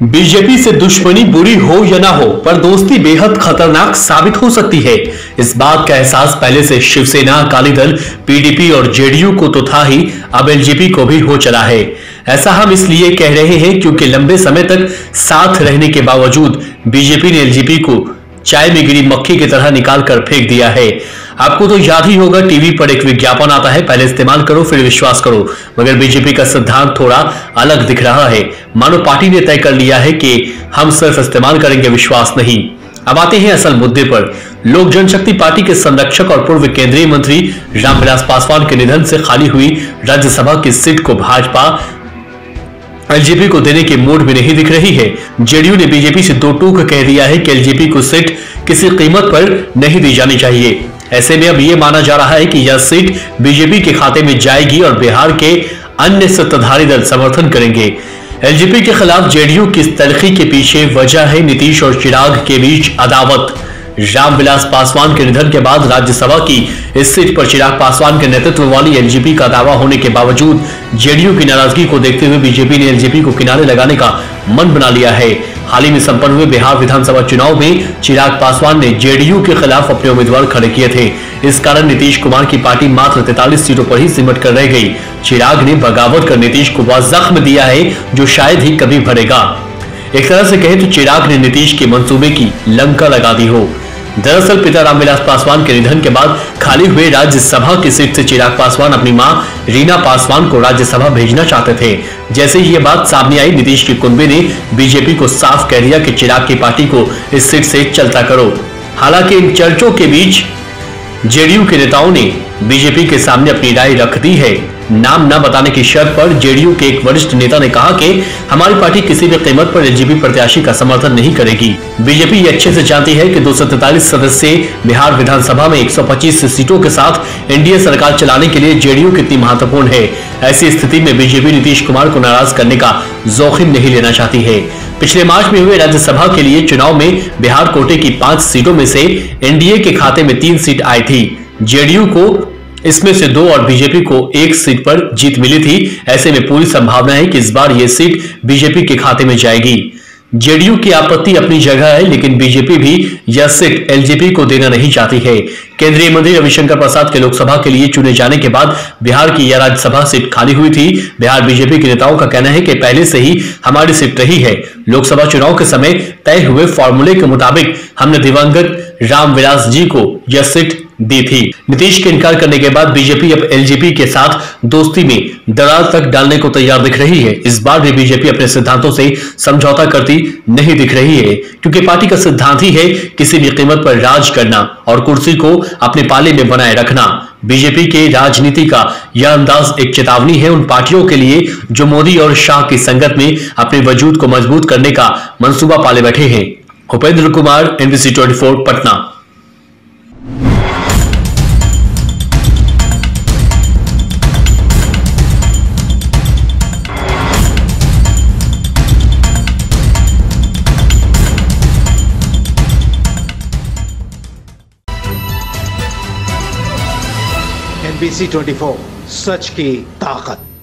BJP से दुश्मनी बुरी हो या ना हो, पर दोस्ती बेहद खतरनाक साबित हो सकती है। इस बात का एहसास पहले से शिवसेना, अकाली दल, पीडीपी और जेडीयू को तो था ही, अब एलजेपी को भी हो चला है। ऐसा हम इसलिए कह रहे हैं क्योंकि लंबे समय तक साथ रहने के बावजूद बीजेपी ने एलजेपी को चाय में गिरी मक्खी की तरह निकाल कर फेंक दिया है। आपको तो याद ही होगा, टीवी पर एक विज्ञापन आता है, पहले इस्तेमाल करो फिर विश्वास करो। मगर बीजेपी का सिद्धांत थोड़ा अलग दिख रहा है। मानो पार्टी ने तय कर लिया है कि हम सिर्फ इस्तेमाल करेंगे, विश्वास नहीं। अब आते हैं असल मुद्दे पर। लोक जनशक्ति पार्टी के संरक्षक और पूर्व केंद्रीय मंत्री रामविलास पासवान के निधन से खाली हुई राज्यसभा की सीट को भाजपा एलजेपी को देने के मूड में नहीं दिख रही है। जेडीयू ने बीजेपी से दो टूक कह दिया है कि एलजेपी को सीट किसी कीमत पर नहीं दी जानी चाहिए। ऐसे में अब यह माना जा रहा है कि यह सीट बीजेपी के खाते में जाएगी और बिहार के अन्य सत्ताधारी दल समर्थन करेंगे। एलजेपी के खिलाफ जेडीयू की इस तलखी के पीछे वजह है नीतीश और चिराग के बीच अदावत। रामविलास पासवान के निधन के बाद राज्यसभा की इस सीट पर चिराग पासवान के नेतृत्व वाली एलजेपी का दावा होने के बावजूद जेडीयू की नाराजगी को देखते हुए बीजेपी ने एलजेपी को किनारे लगाने का मन बना लिया है। हाल ही में संपन्न हुए बिहार विधानसभा चुनाव में चिराग पासवान ने जेडीयू के खिलाफ अपने उम्मीदवार खड़े किए थे। इस कारण नीतीश कुमार की पार्टी मात्र 43 सीटों पर ही सिमट कर रह गई। चिराग ने बगावत कर नीतीश को वह जख्म दिया है जो शायद ही कभी भरेगा। एक तरह से कहे तो चिराग ने नीतीश के मंसूबे की लंका लगा दी हो। दरअसल पिता रामविलास पासवान के निधन के बाद खाली हुए राज्यसभा की सीट से चिराग पासवान अपनी मां रीना पासवान को राज्यसभा भेजना चाहते थे। जैसे ही ये बात सामने आई, नीतीश के कुनबे ने बीजेपी को साफ कह दिया कि चिराग की पार्टी को इस सीट से चलता करो। हालांकि इन चर्चों के बीच जेडीयू के नेताओं ने बीजेपी के सामने अपनी राय रख दी है। नाम न बताने की शर्त पर जेडीयू के एक वरिष्ठ नेता ने कहा कि हमारी पार्टी किसी भी कीमत पर एलजेपी प्रत्याशी का समर्थन नहीं करेगी। बीजेपी ये अच्छे से जानती है कि 243 सदस्यीय बिहार विधानसभा में 125 सीटों के साथ एनडीए सरकार चलाने के लिए जेडीयू कितनी महत्वपूर्ण है। ऐसी स्थिति में बीजेपी नीतीश कुमार को नाराज करने का जोखिम नहीं लेना चाहती है। पिछले मार्च में हुए राज्यसभा के लिए चुनाव में बिहार कोटे की 5 सीटों में से एनडीए के खाते में 3 सीट आई थी। जेडीयू को इसमें से 2 और बीजेपी को 1 सीट पर जीत मिली थी। ऐसे में पूरी संभावना है कि इस बार यह सीट बीजेपी के खाते में जाएगी। जेडीयू की आपत्ति अपनी जगह है, लेकिन बीजेपी भी यह सीट एलजेपी को देना नहीं चाहती है। केंद्रीय मंत्री रविशंकर प्रसाद के लोकसभा के लिए चुने जाने के बाद बिहार की यह राज्यसभा सीट खाली हुई थी। बिहार बीजेपी के नेताओं का कहना है कि पहले से ही हमारी सीट रही है। लोकसभा चुनाव के समय तय हुए फॉर्मूले के मुताबिक हमने दिवंगत रामविलास जी को यह सीट दी थी। नीतीश के इनकार करने के बाद बीजेपी अब एलजेपी के साथ दोस्ती में दरार तक डालने को तैयार दिख रही है। इस बार भी बीजेपी अपने सिद्धांतों से समझौता करती नहीं दिख रही है, क्योंकि पार्टी का सिद्धांत ही है किसी भी कीमत पर राज करना और कुर्सी को अपने पाले में बनाए रखना। बीजेपी के राजनीति का यह अंदाज एक चेतावनी है उन पार्टियों के लिए जो मोदी और शाह की संगत में अपने वजूद को मजबूत करने का मंसूबा पाले बैठे हैं। उपेंद्र कुमार, NBC 24 पटना। NBC 24 सच की ताकत।